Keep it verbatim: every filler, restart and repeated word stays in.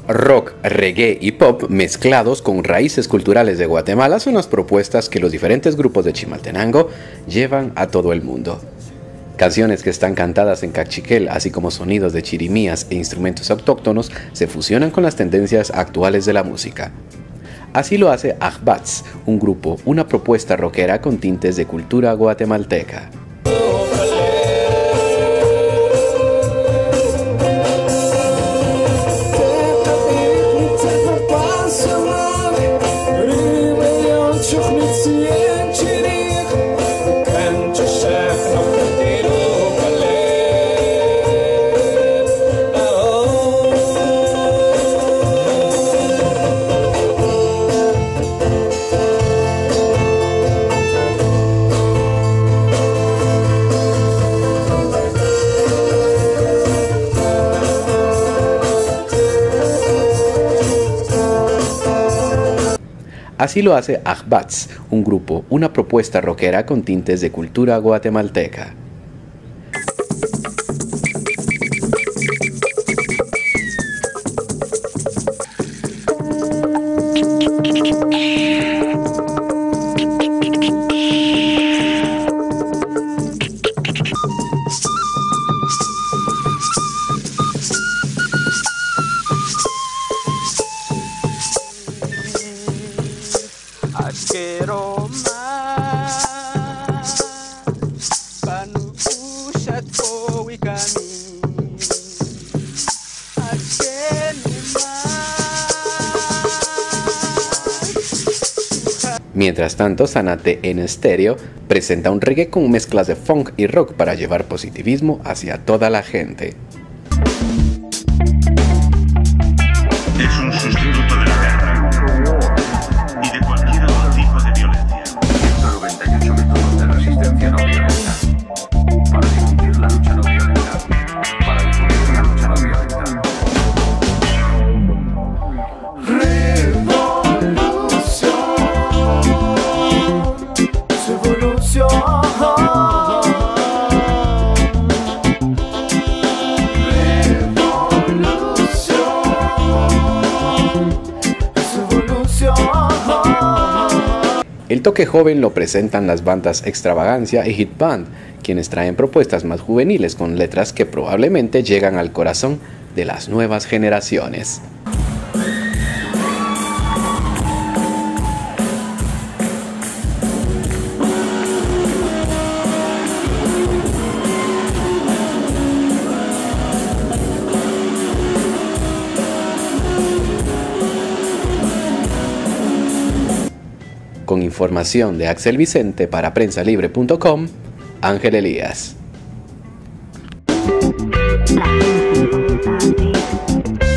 Rock, reggae y pop mezclados con raíces culturales de Guatemala son las propuestas que los diferentes grupos de Chimaltenango llevan a todo el mundo. Canciones que están cantadas en cachiquel, así como sonidos de chirimías e instrumentos autóctonos, se fusionan con las tendencias actuales de la música. Así lo hace Ajbats, un grupo, una propuesta rockera con tintes de cultura guatemalteca. Así lo hace Ajbats, un grupo, una propuesta rockera con tintes de cultura guatemalteca. Quiero más panu pushat ko wikami Mientras tanto, Sanate en estéreo presenta un reggae con mezclas de funk y rock para llevar positivismo hacia toda la gente. Es un sustituto de la guerra y de cualquier otro tipo de violencia. ciento noventa y ocho métodos de resistencia no violenta para difundir la lucha no violenta. Para difundir la lucha no violenta. El toque joven lo presentan las bandas Extravagancia y Hit Band, quienes traen propuestas más juveniles con letras que probablemente llegan al corazón de las nuevas generaciones. Con información de Axel Vicente para prensa libre punto com, Ángel Elías. La